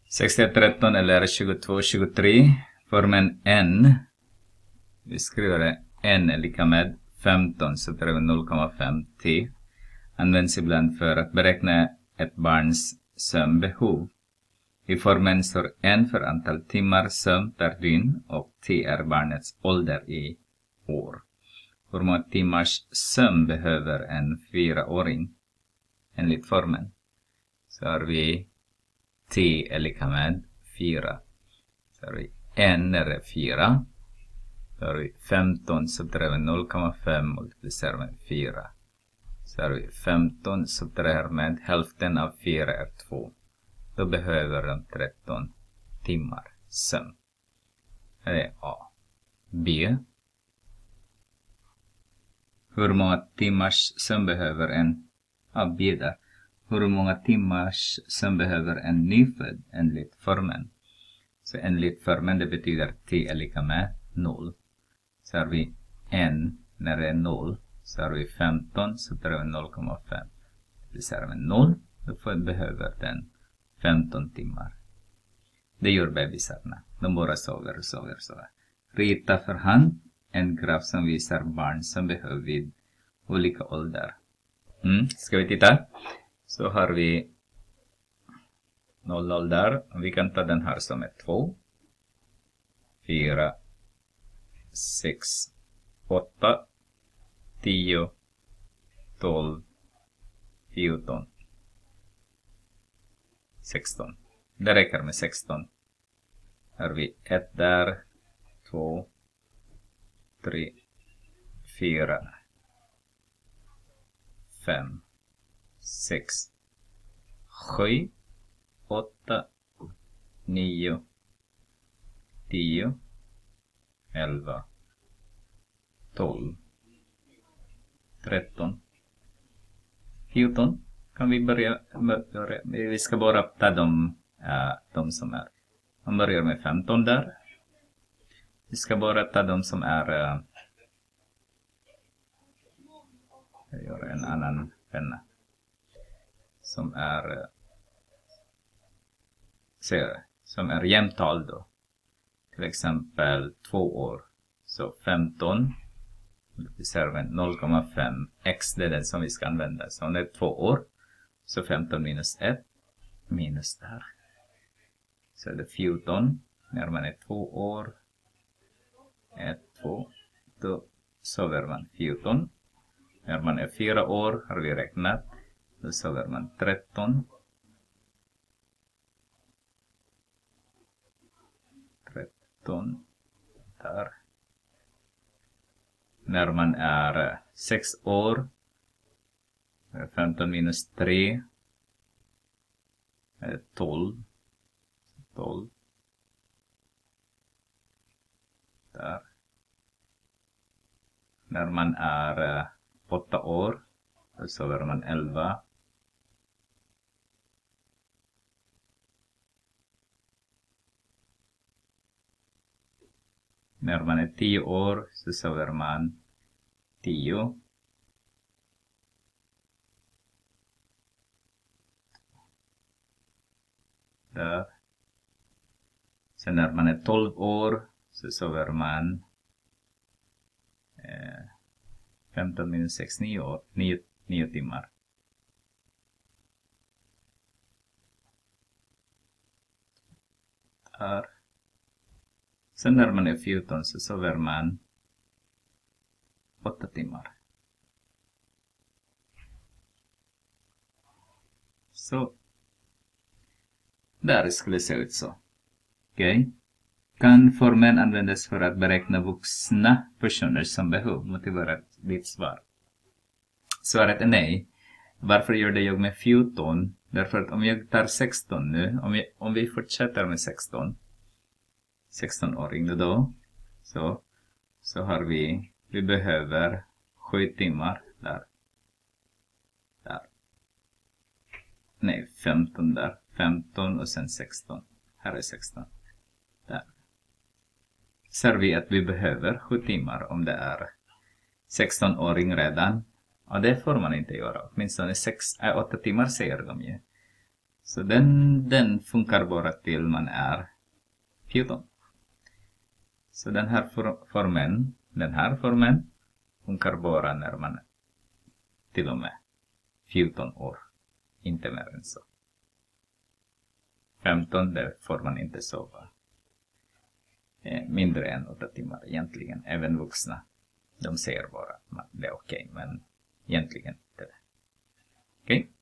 6113 eller 2223. Formen n. Vi skriver det. N är lika med 15 så tar vi 0,5 t. Används ibland för att beräkna ett barns sömnbehov. I formen står n för antal timmar sömn per dygn och t är barnets ålder i år. Hur många timmars sömn behöver en 4-åring? Enligt formen. Så har vi t är lika med 4. Så har vi n är 4. Så har vi 15 så tar vi 0,5 multiplicerar med 4. Så har vi 15 så tar med hälften av 4 är 2. Då behöver de 13 timmar sömn. Det är A. B. Hur många timmars sömn behöver en B där. Hur många timmars sömn behöver en nyfödd enligt formen? Så enligt formen det betyder t är lika med 0. Så har vi n när det är 0. Så har vi 15 så tar vi 0,5. Det är med 0. Då behöver den 15 timmar. Det gör bebisarna. De bara sover. Rita för hand en graf som visar barn som behöver vid olika åldrar. Ska vi titta? Så har vi 0 där. Vi kan ta den här som är 2. 4. 6. 8. 10. 12. 14. 16. Det räcker med 16. Har vi 1 där. 2. 3. 4. 5. 6. 7. 8. 9. 10. 11. 12. 13. 14. Kan vi börja. Vi ska bara ta de som är. Man börjar med 15 där. Vi ska bara ta de som är. Jag gör en annan penna. Som är jämntal då. Till exempel 2 år. Så 15. Multiplicerar 0,5 x. Det är den som vi ska använda. Så om det är 2 år. Så 15 minus 1. Minus där. Så är det 14. När man är 2 år. 1, 2. Då sover man 14. När man är 4 år har vi räknat. Då sover man 13. 13. Där. När man är 6 år. 15 minus 3. 12. 12. Där. När man är 8 år. Då sover man 11. När man är 10 år så sover man 10. Där. Sen när man är 12 år så sover man 15 minus 6, 9 timmar. Där. Sen när man är 14 så sover man 8 timmar. Så. Där skulle det se ut så. Okej. Kan formen användas för att beräkna vuxna personer som behov? Motivera ditt svar. Svaret är nej. Varför gör det jag med 14? Därför att om jag tar 16 nu. Om vi fortsätter med 16-åring då. Så har vi behöver 7 timmar där. Nej, 15 där. 15 och sen 16. Här är 16. Där. Ser vi att vi behöver 7 timmar om det är 16-åring redan. Och det får man inte göra. Åtminstone 8 timmar säger de ju. Så den funkar bara till man är 14. Så den här formen funkar bara när man till och med 14 år. Inte mer än så. 15, där får man inte sova. Mindre än 8 timmar egentligen. Även vuxna. De säger bara att det är okej, men egentligen inte det. Okej?